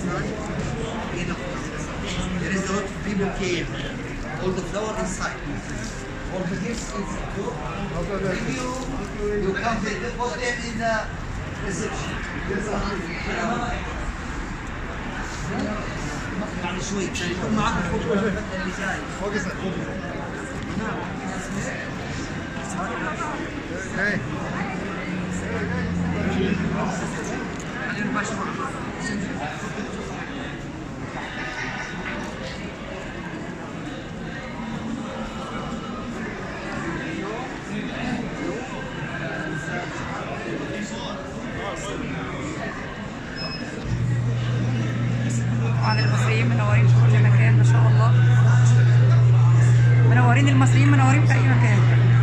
inside. There is a lot of people came. All the flower inside. All the gifts inside. If you come to put them in the reception. بعد شوي يكون معكم خطوة اللي جاي. طبعا المصريين منورين في كل مكان ما شاء الله. منورين المصريين، منورين في اي مكان.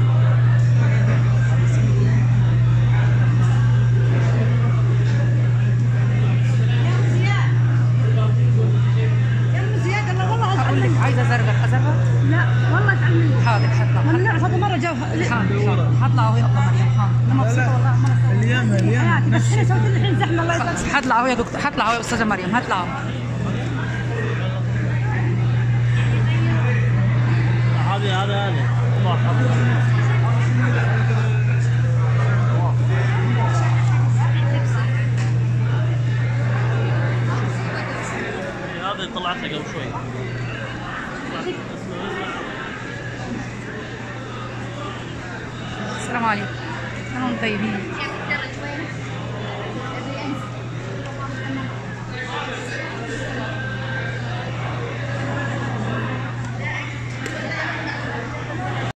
هقول لك عايزه ازرغر لا والله تعلمي. حاضر هطلع. هذا مره جو حاضر هطلع اهو يا ابو مريم. حاضر انا مبسوطه والله. حياتي بس احنا سويت الحين زحمه الله يسلمك. هطلع اهو يا دكتور، هطلع اهو يا استاذه مريم، هطلع اهو. هذه هذه طلعتها قبل شوي. السلام عليكم. كلهم طيبين.